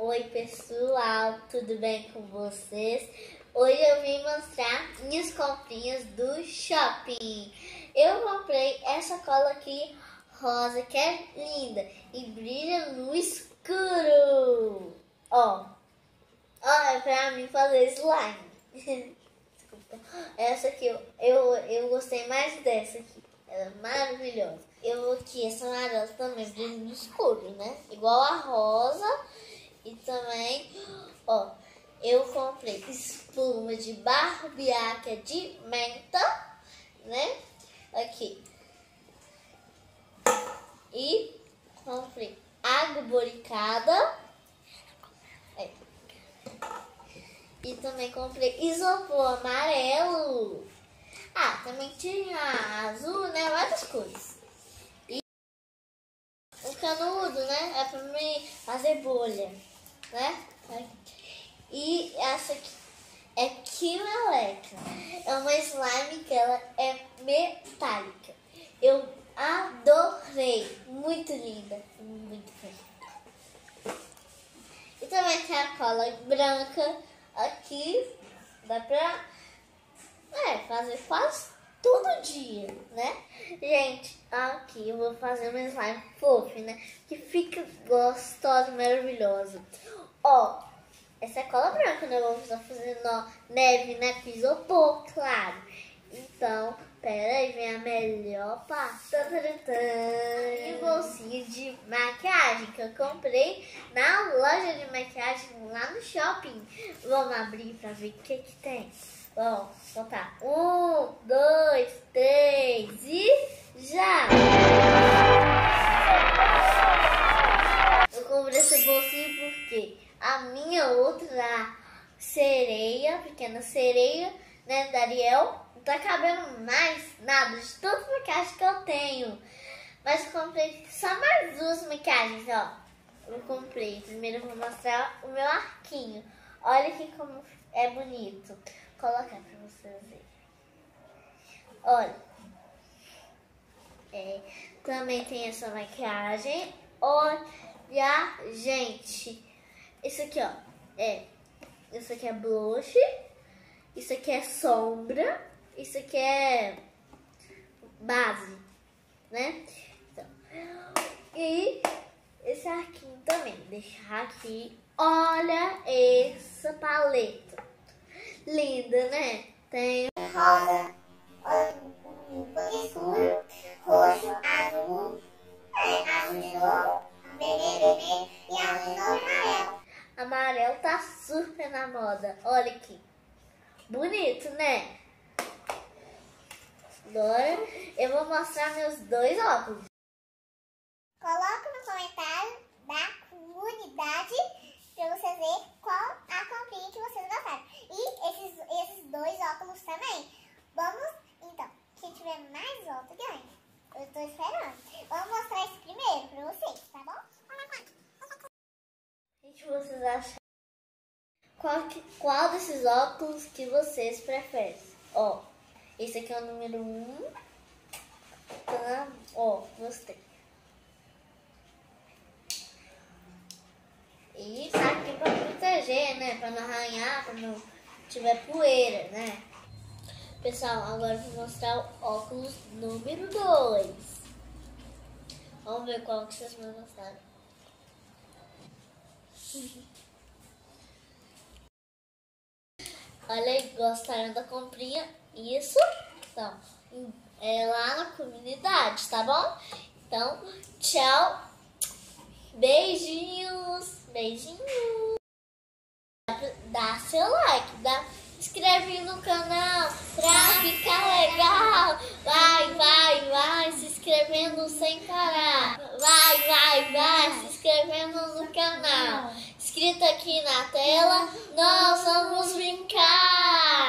Oi pessoal, tudo bem com vocês? Hoje eu vim mostrar minhas comprinhas do shopping. Eu comprei essa cola aqui rosa que é linda e brilha no escuro. Ó, é pra mim fazer slime. Desculpa. Essa aqui, eu gostei mais dessa aqui. Ela é maravilhosa. Eu aqui, essa amarela também brilha no escuro, né? Igual a rosa. E também, ó, eu comprei espuma de barbear, que é de menta, né? Aqui. E comprei água boricada. E também comprei isopor amarelo. Ah, também tinha azul, né? Várias cores. E o canudo, né? É pra mim fazer bolha, né? E essa aqui é Kimeleca. É uma slime que ela é metálica. Eu adorei. Muito linda. Muito feia. E também tem a cola branca. Aqui dá pra fazer quase todo dia, né? Gente, aqui eu vou fazer uma slime fofa, né? Que fica gostosa, maravilhosa. Ó, essa é cola branca, né? Eu vou estar fazendo neve, né? Com isopor, claro. Então, pera aí, vem a melhor parte. E bolsinha de maquiagem que eu comprei na loja de maquiagem lá no shopping. Vamos abrir pra ver o que tem. Vamos botar 1, 2, 3 e já! Eu comprei esse bolsinho porque a minha outra sereia, pequena sereia, né, da Ariel, não tá cabendo mais nada de todas as maquiagens que eu tenho. Mas eu comprei só mais duas maquiagens, ó. Eu comprei. Primeiro eu vou mostrar o meu arquinho. Olha aqui como é bonito. Vou colocar pra vocês verem. Olha. Também tem essa maquiagem. Olha, gente. Isso aqui, ó. Isso aqui é blush. Isso aqui é sombra. Isso aqui é base, né? Então, e esse arquinho também. Deixar aqui. Olha essa paleta. Linda, né? Tem rosa, escuro, roxo, azul, azul de novo, vermelho e azul de novo amarelo. Amarelo tá super na moda. Olha aqui. Bonito, né? Agora eu vou mostrar meus dois óculos. Coloca no comentário da comunidade para vocês verem qual a comprinha que vocês gostaram. E esses dois óculos também. Vamos, então, quem tiver mais voto ganha. Eu tô esperando. Vamos mostrar esse primeiro para vocês, tá bom? O que vocês acham? Qual desses óculos que vocês preferem? Ó, esse aqui é o número 1. Ó, gostei. E isso aqui pra proteger, né? Pra não arranhar, pra não tiver poeira, né? Pessoal, agora eu vou mostrar o óculos número 2. Vamos ver qual que vocês mais gostaram. Olha aí, gostaram da comprinha? Isso? Então, é lá na comunidade, tá bom? Então, tchau. Beijinhos. Beijinhos. Dá seu like, inscreve no canal pra ficar legal. Vai, se inscrevendo sem parar. Vai, se inscrevendo no canal. Escrito aqui na tela, nós vamos brincar.